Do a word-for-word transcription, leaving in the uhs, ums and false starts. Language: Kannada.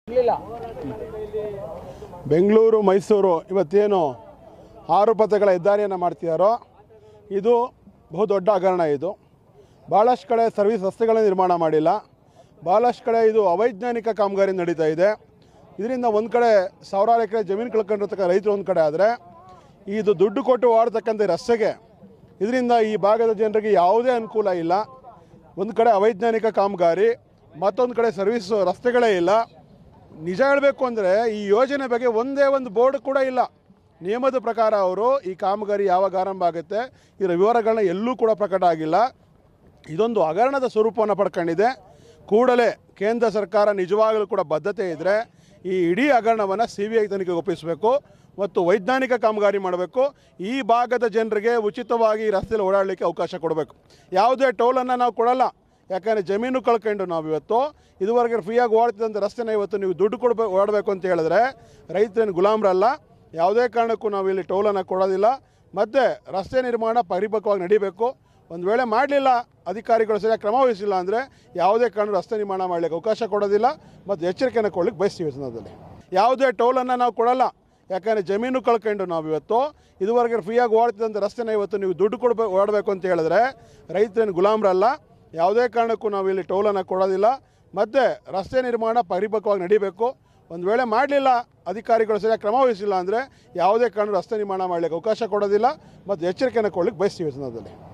ಬೆಂಗಳೂರು ಮೈಸೂರು ಇವತ್ತೇನು ಆರು ಪಥಗಳ ಹೆದ್ದಾರಿಯನ್ನು ಮಾಡ್ತಿದ್ದಾರೋ ಇದು ಬಹುದೊಡ್ಡ ಹಗರಣ. ಇದು ಭಾಳಷ್ಟು ಕಡೆ ಸರ್ವಿಸ್ ರಸ್ತೆಗಳನ್ನು ನಿರ್ಮಾಣ ಮಾಡಿಲ್ಲ, ಭಾಳಷ್ಟು ಕಡೆ ಇದು ಅವೈಜ್ಞಾನಿಕ ಕಾಮಗಾರಿ ನಡೀತಾ ಇದೆ. ಇದರಿಂದ ಒಂದು ಕಡೆ ಸಾವಿರಾರು ಎಕರೆ ಜಮೀನು ಕಳ್ಕೊಂಡಿರ್ತಕ್ಕ ರೈತರು ಒಂದು ಕಡೆ ಆದರೆ, ಇದು ದುಡ್ಡು ಕೊಟ್ಟು ಓಡತಕ್ಕಂಥ ರಸ್ತೆಗೆ ಇದರಿಂದ ಈ ಭಾಗದ ಜನರಿಗೆ ಯಾವುದೇ ಅನುಕೂಲ ಇಲ್ಲ. ಒಂದು ಕಡೆ ಅವೈಜ್ಞಾನಿಕ ಕಾಮಗಾರಿ, ಮತ್ತೊಂದು ಕಡೆ ಸರ್ವಿಸ್ ರಸ್ತೆಗಳೇ ಇಲ್ಲ. ನಿಜ ಹೇಳಬೇಕು ಅಂದರೆ ಈ ಯೋಜನೆ ಬಗ್ಗೆ ಒಂದೇ ಒಂದು ಬೋರ್ಡ್ ಕೂಡ ಇಲ್ಲ. ನಿಯಮದ ಪ್ರಕಾರ ಅವರು ಈ ಕಾಮಗಾರಿ ಯಾವಾಗ ಆರಂಭ ಆಗುತ್ತೆ ಇದರ ವಿವರಗಳನ್ನ ಎಲ್ಲೂ ಕೂಡ ಪ್ರಕಟ ಆಗಿಲ್ಲ. ಇದೊಂದು ಹಗರಣದ ಸ್ವರೂಪವನ್ನು ಪಡ್ಕೊಂಡಿದೆ. ಕೂಡಲೇ ಕೇಂದ್ರ ಸರ್ಕಾರ ನಿಜವಾಗಲೂ ಕೂಡ ಬದ್ಧತೆ ಇದ್ದರೆ ಈ ಇಡೀ ಹಗರಣವನ್ನು ಸಿ ಬಿ ಐ ತನಿಖೆಗೆ ಒಪ್ಪಿಸಬೇಕು ಮತ್ತು ವೈಜ್ಞಾನಿಕ ಕಾಮಗಾರಿ ಮಾಡಬೇಕು. ಈ ಭಾಗದ ಜನರಿಗೆ ಉಚಿತವಾಗಿ ರಸ್ತೆಯಲ್ಲಿ ಓಡಾಡಲಿಕ್ಕೆ ಅವಕಾಶ ಕೊಡಬೇಕು. ಯಾವುದೇ ಟೋಲನ್ನು ನಾವು ಕೊಡಲ್ಲ, ಯಾಕಂದರೆ ಜಮೀನು ಕಳ್ಕೊಂಡು ನಾವು ಇವತ್ತು ಇದುವರೆಗೆ ಫ್ರೀಯಾಗಿ ಓಡ್ತಿದ್ದಂಥ ರಸ್ತೆನ ಇವತ್ತು ನೀವು ದುಡ್ಡು ಕೊಡಬೇಕು ಓಡಬೇಕು ಅಂತ ಹೇಳಿದ್ರೆ ರೈತರೇನು ಗುಲಾಮರಲ್ಲ. ಯಾವುದೇ ಕಾರಣಕ್ಕೂ ನಾವು ಇಲ್ಲಿ ಟೋಲನ್ನು ಕೊಡೋದಿಲ್ಲ. ಮತ್ತು ರಸ್ತೆ ನಿರ್ಮಾಣ ಪರಿಪಕ್ವವಾಗಿ ನಡೀಬೇಕು. ಒಂದು ವೇಳೆ ಮಾಡಲಿಲ್ಲ, ಅಧಿಕಾರಿಗಳು ಸರಿಯಾಗಿ ಕ್ರಮ ವಹಿಸಿಲ್ಲ ಅಂದರೆ ಯಾವುದೇ ಕಾರಣ ರಸ್ತೆ ನಿರ್ಮಾಣ ಮಾಡಲಿಕ್ಕೆ ಅವಕಾಶ ಕೊಡೋದಿಲ್ಲ ಮತ್ತು ಎಚ್ಚರಿಕೆಯನ್ನು ಕೊಡಲಿಕ್ಕೆ ಬಯಸ್ತೀವಿ. ಸಂದರ್ಭದಲ್ಲಿ ಯಾವುದೇ ಟೋಲನ್ನು ನಾವು ಕೊಡಲ್ಲ, ಯಾಕಂದರೆ ಜಮೀನು ಕಳ್ಕೊಂಡು ನಾವು ಇವತ್ತು ಇದುವರೆಗೆ ಫ್ರೀಯಾಗಿ ಓಡ್ತಿದ್ದಂಥ ರಸ್ತೆನ ಇವತ್ತು ನೀವು ದುಡ್ಡು ಕೊಡಬೇಕು ಓಡಬೇಕು ಅಂತ ಹೇಳಿದ್ರೆ ರೈತರೇನು ಗುಲಾಮರಲ್ಲ. ಯಾವುದೇ ಕಾರಣಕ್ಕೂ ನಾವು ಇಲ್ಲಿ ಟೋಲನ್ನು ಕೊಡೋದಿಲ್ಲ. ಮತ್ತು ರಸ್ತೆ ನಿರ್ಮಾಣ ಪರಿಪಕ್ವವಾಗಿ ನಡೀಬೇಕು. ಒಂದು ವೇಳೆ ಮಾಡಲಿಲ್ಲ, ಅಧಿಕಾರಿಗಳು ಸರಿಯಾಗಿ ಕ್ರಮ ವಹಿಸಿಲ್ಲ ಅಂದರೆ ಯಾವುದೇ ಕಾರಣ ರಸ್ತೆ ನಿರ್ಮಾಣ ಮಾಡಲಿಕ್ಕೆ ಅವಕಾಶ ಕೊಡೋದಿಲ್ಲ ಮತ್ತು ಎಚ್ಚರಿಕೆಯನ್ನು ಕೊಡಲಿಕ್ಕೆ ಬಯಸ್ತೀವಿ. ಸಂದರ್ಭದಲ್ಲಿ